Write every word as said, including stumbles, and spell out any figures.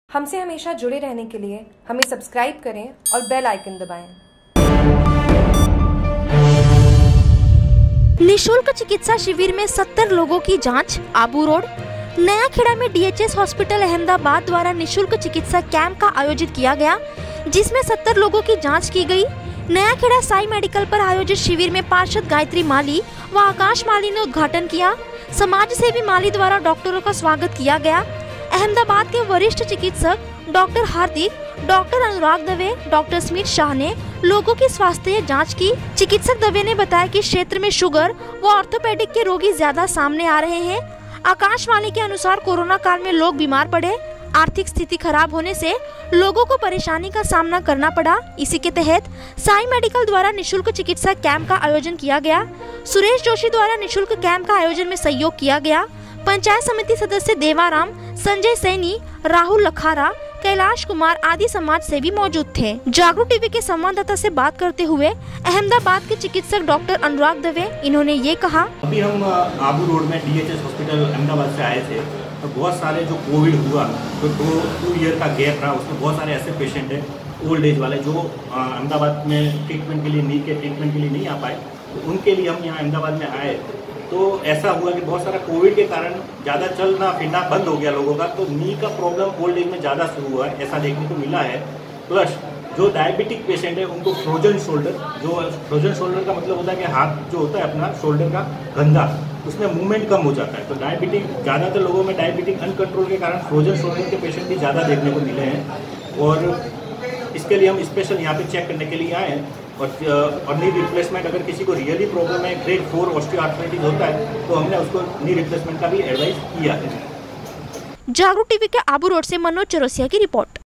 हमसे हमेशा जुड़े रहने के लिए हमें सब्सक्राइब करें और बेल आइकन दबाएं। निशुल्क चिकित्सा शिविर में सत्तर लोगों की जांच। आबू रोड नया खेड़ा में डीएचएस हॉस्पिटल अहमदाबाद द्वारा निशुल्क चिकित्सा कैंप का आयोजित किया गया, जिसमें सत्तर लोगों की जांच की गई। नया खेड़ा साई मेडिकल पर आयोजित शिविर में पार्षद गायत्री माली व आकाश माली ने उद्घाटन किया। समाज सेवी माली द्वारा डॉक्टरों का स्वागत किया गया। अहमदाबाद के वरिष्ठ चिकित्सक doctor Hardik, doctor Anurag Dave, doctor Smit Shah ने लोगों की स्वास्थ्य जांच की। चिकित्सक दवे ने बताया कि क्षेत्र में शुगर व ऑर्थोपेडिक के रोगी ज्यादा सामने आ रहे हैं। आकाश माली के अनुसार कोरोना काल में लोग बीमार पड़े, आर्थिक स्थिति खराब होने से लोगों को परेशानी का सामना करना पड़ा। इसी के तहत साई मेडिकल द्वारा निशुल्क चिकित्सा कैंप का आयोजन किया गया। सुरेश जोशी द्वारा निशुल्क कैंप का आयोजन में सहयोग किया गया। पंचायत समिति सदस्य देवाराम, संजय सैनी, राहुल लखारा, कैलाश कुमार आदि समाज सेवी मौजूद थे। जागरूक टीवी के संवाददाता से बात करते हुए अहमदाबाद के चिकित्सक डॉक्टर अनुराग दवे, इन्होंने ये कहा। अभी हम आबू रोड में डीएचएस हॉस्पिटल अहमदाबाद से आए थे, तो बहुत सारे जो कोविड हुआ तो दो टू ईयर का गैप रहा, उसमें बहुत सारे ऐसे पेशेंट हैं ओल्ड एज वाले जो अहमदाबाद में ट्रीटमेंट के लिए नी के ट्रीटमेंट के लिए नहीं आ पाए, तो उनके लिए हम यहाँ अहमदाबाद में आए। तो ऐसा हुआ कि बहुत सारा कोविड के कारण ज़्यादा चलना फिरना बंद हो गया लोगों का, तो नी का प्रॉब्लम ओल्ड एज में ज़्यादा शुरू हुआ है, ऐसा देखने को मिला है। प्लस जो डायबिटिक पेशेंट है उनको फ्रोजन शोल्डर, जो फ्रोजन शोल्डर का मतलब होता है कि हाथ जो होता है अपना शोल्डर का गंदा, उसमें मूवमेंट कम हो जाता है। तो डायबिटिक ज़्यादातर लोगों में डायबिटिक अनकंट्रोल के कारण फ्रोजन शोल्डर के पेशेंट भी ज़्यादा देखने को मिले हैं, और इसके लिए हम स्पेशल यहाँ पे चेक करने के लिए आए हैं। और और नी रिप्लेसमेंट अगर किसी को रियली प्रॉब्लम है, ग्रेड फोर ऑस्टियोआर्थराइटिस होता है, तो हमने उसको नी रिप्लेसमेंट का भी एडवाइस किया है। जागरूक टीवी के आबू रोड से मनोज चौरसिया की रिपोर्ट।